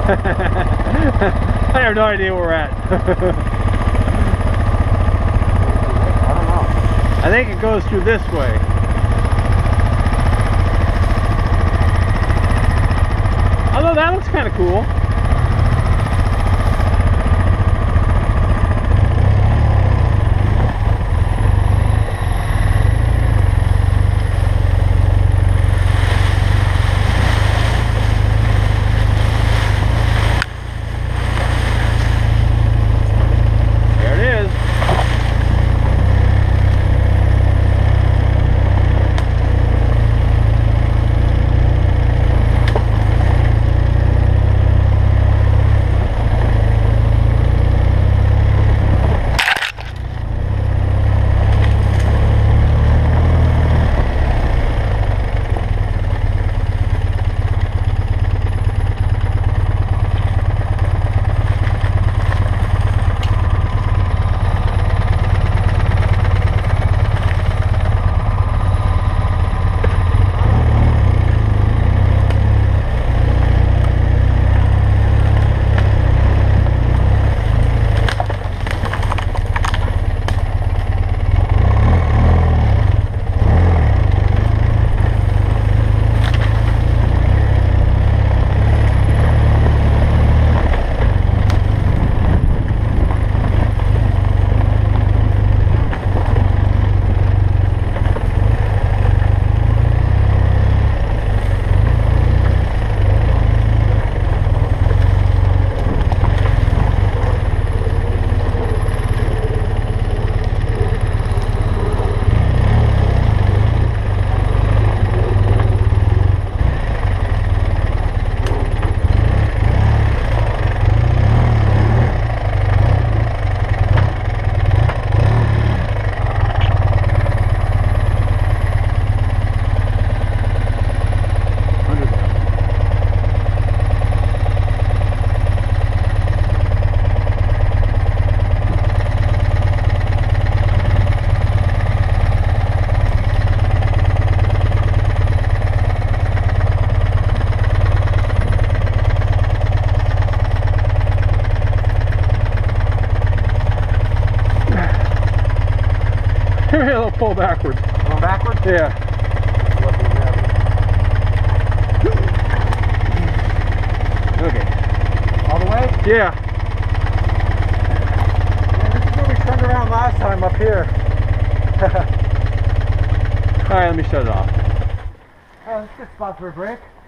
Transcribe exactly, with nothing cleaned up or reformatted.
I have no idea where we're at. I don't know. I think it goes through this way. Although that looks kind of cool. Maybe a little pull backwards. Going backwards? Yeah. Okay. All the way? Yeah. Yeah, this is where we turned around last time up here. Alright, let me shut it off. Oh, that's a good spot for a break.